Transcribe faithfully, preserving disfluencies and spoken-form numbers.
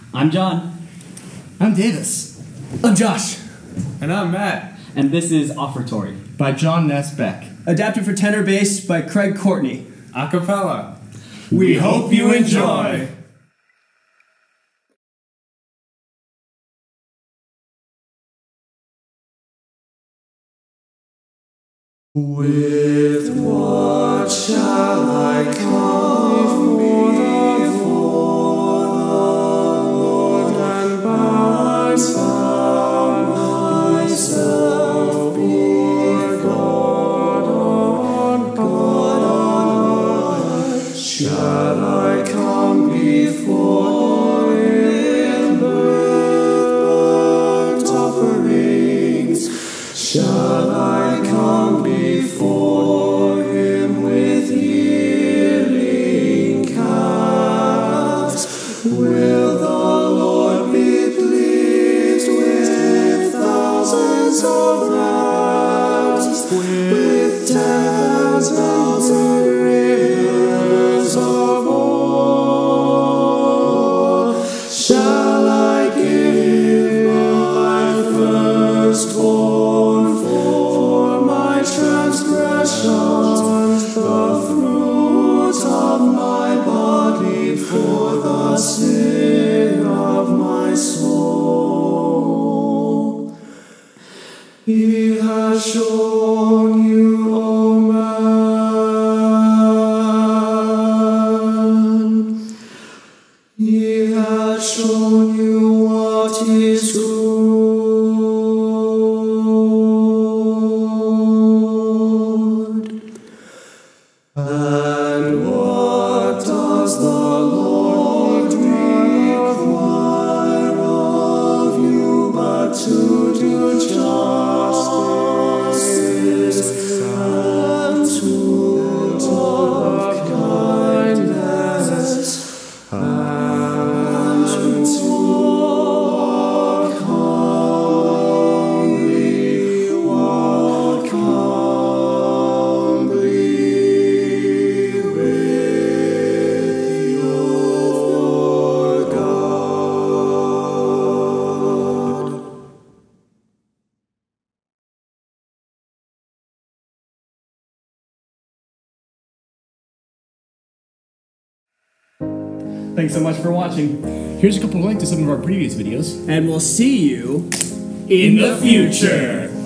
I'm John. I'm Davis. I'm Josh. And I'm Matt. And this is Offertory. By John Ness Beck. Adapted for tenor bass by Craig Courtney. Acapella. We hope you enjoy. With what shall I come before the Lord and bow myself before God on God on earth? Shall I come before Him with burnt offerings? Shall I come before Him with yearling calves? Will the Lord be pleased with thousands of rams, with ten thousand rivers of oil? Shall I give my firstborn for my transgressions, the fruit of my body for the sin of my soul? He has shown you, O man, He has shown you what is good. And what does the Lord require of you but to do justice and to love kindness and to walk humbly, walk humbly with your God. Thanks so much for watching. Here's a couple of links to some of our previous videos. And we'll see you In the future!